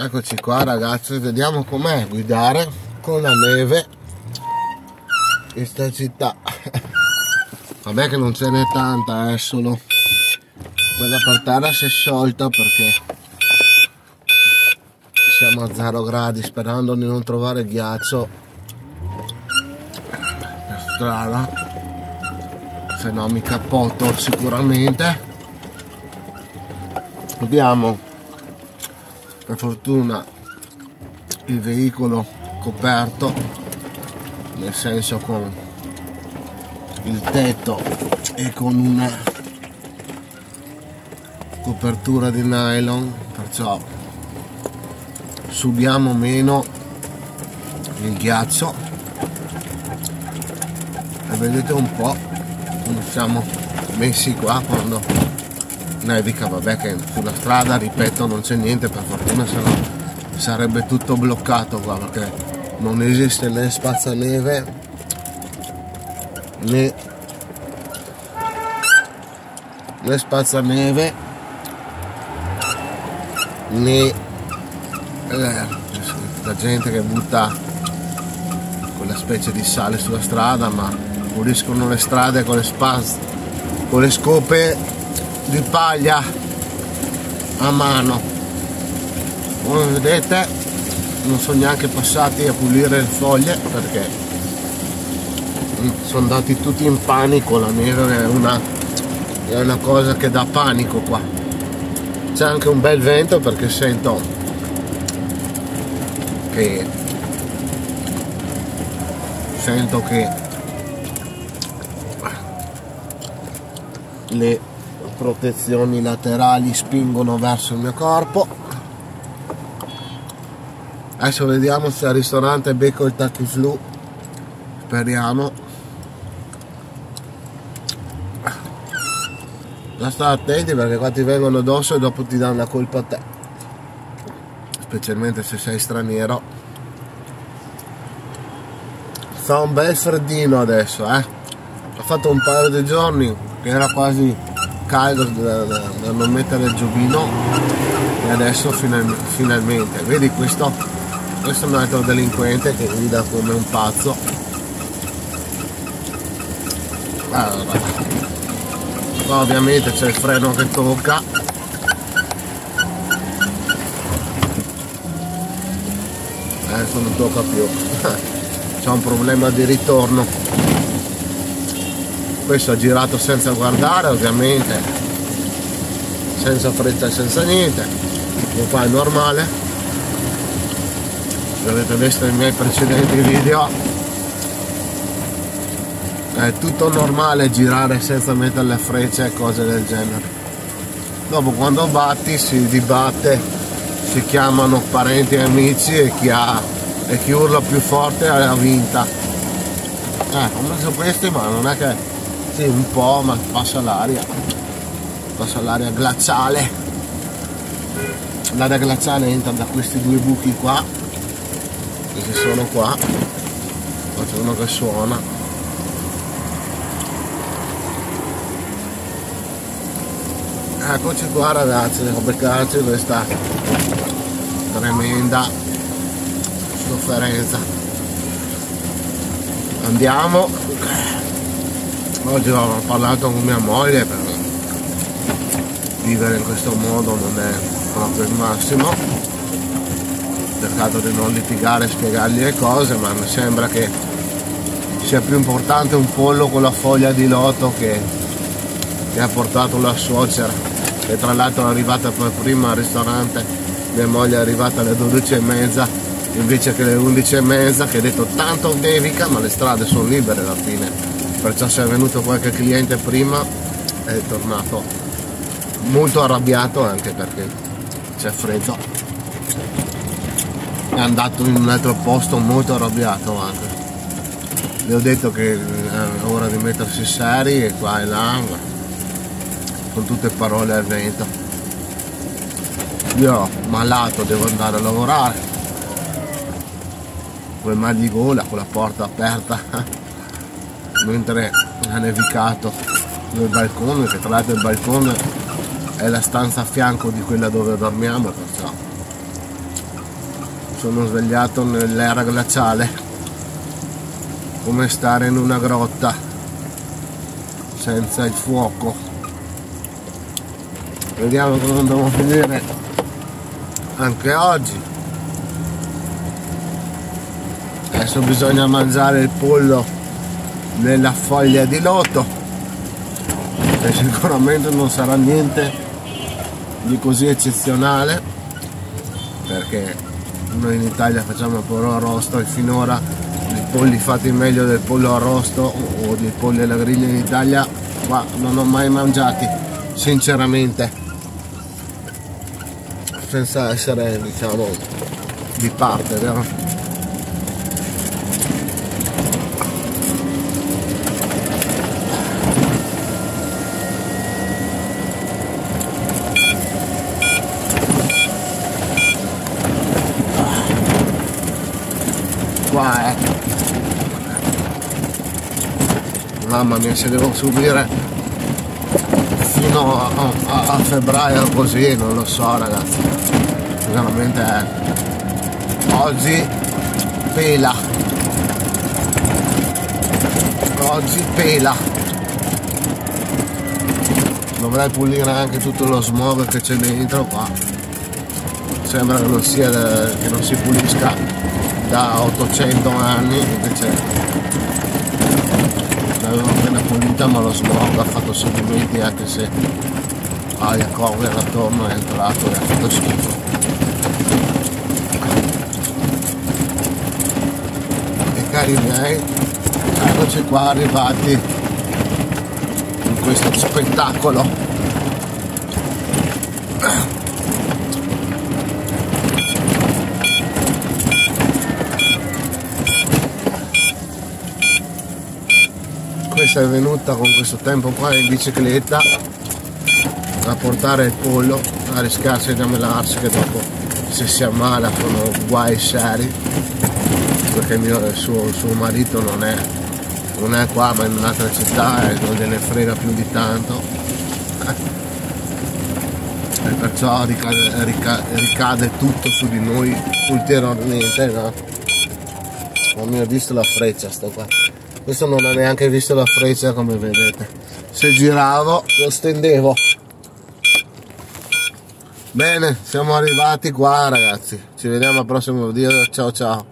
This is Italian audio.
Eccoci qua ragazzi, vediamo com'è guidare con la neve in sta città. Vabbè che non ce n'è tanta, solo quella per terra si è sciolta perché siamo a 0 gradi, sperando di non trovare ghiaccio per strada, se no mi cappotto sicuramente. Abbiamo per fortuna il veicolo coperto, nel senso con il tetto e con una copertura di nylon, perciò subiamo meno il ghiaccio e vedete un po' come siamo messi qua quando nevica. Vabbè che sulla strada, ripeto, non c'è niente per fortuna, sennò sarebbe tutto bloccato qua, perché non esiste né spazzaneve né spazzaneve né la gente che butta quella specie di sale sulla strada, ma puliscono le strade con le scope di paglia a mano. Come vedete non sono neanche passati a pulire le foglie perché sono andati tutti in panico. La neve è una cosa che dà panico qua. C'è anche un bel vento perché sento che le protezioni laterali spingono verso il mio corpo. Adesso vediamo se al ristorante becco il Takiflu, speriamo. Da stare attenti perché qua ti vengono addosso e dopo ti danno la colpa a te, specialmente se sei straniero. Fa un bel freddino adesso, ha fatto un paio di giorni che era quasi caldo da non mettere il giubbino e adesso finalmente. Vedi, questo è un altro delinquente che guida come un pazzo. Allora, qua ovviamente c'è il freno che tocca. Adesso non tocca più. C'è un problema di ritorno. Questo ha girato senza guardare, ovviamente, senza fretta e senza niente. Lo fa è normale. Se avete visto i miei precedenti video, è tutto normale girare senza mettere le frecce e cose del genere. Dopo quando batti si dibatte, si chiamano parenti e amici e chi urla più forte ha vinta. Ho messo questi, ma non è che sì, un po', ma passa l'aria glaciale. L'aria glaciale entra da questi due buchi qua, che ci sono qua. C'è uno che suona. Eccoci qua ragazzi, ho beccato questa tremenda sofferenza. Andiamo. Oggi ho parlato con mia moglie, per vivere in questo modo non è proprio il massimo. Ho cercato di non litigare e spiegargli le cose, ma mi sembra che sia più importante un pollo con la foglia di loto che ha portato la suocera, che tra l'altro è arrivata per prima al ristorante. Mia moglie è arrivata alle 12:30 invece che alle 11:30, che ha detto tanto nevica, ma le strade sono libere alla fine. Perciò se è venuto qualche cliente prima è tornato molto arrabbiato, anche perché c'è freddo. È andato in un altro posto molto arrabbiato anche. Le ho detto che è ora di mettersi seri e qua e là, con tutte parole al vento. Io malato devo andare a lavorare, quel mal di gola con la porta aperta mentre ha nevicato nel balcone, che tra l'altro il balcone è la stanza a fianco di quella dove dormiamo, perciò sono svegliato nell'era glaciale, come stare in una grotta senza il fuoco. Vediamo come andremo a finire anche oggi. Adesso bisogna mangiare il pollo nella foglia di loto, e sicuramente non sarà niente di così eccezionale, perché noi in Italia facciamo il pollo arrosto e finora i polli fatti meglio del pollo arrosto o dei polli alla griglia in Italia qua non ho mai mangiati, sinceramente, senza essere, diciamo, di parte, vero? Qua mamma mia, se devo subire fino a febbraio così, non lo so ragazzi, veramente oggi pela, oggi pela. Dovrei pulire anche tutto lo smog che c'è dentro qua, sembra che non sia che non si pulisca da 800 anni, invece l'avevo appena pulita, ma lo smog ha fatto sedimenti, anche se aria Covid attorno è entrato e ha fatto schifo. E cari miei, eccoci qua arrivati in questo spettacolo. Questa è venuta con questo tempo qua in bicicletta a portare il pollo, a rischiarsi di ammalarsi, che dopo se si ammala sono guai seri, perché il suo marito non è qua ma in un'altra città e non gliene frega più di tanto, e perciò ricade tutto su di noi ulteriormente, no? Non mi ha visto la freccia sto qua. Questo non ha neanche visto la freccia, come vedete. Se giravo lo stendevo. Bene, siamo arrivati qua ragazzi. Ci vediamo al prossimo video. Ciao ciao.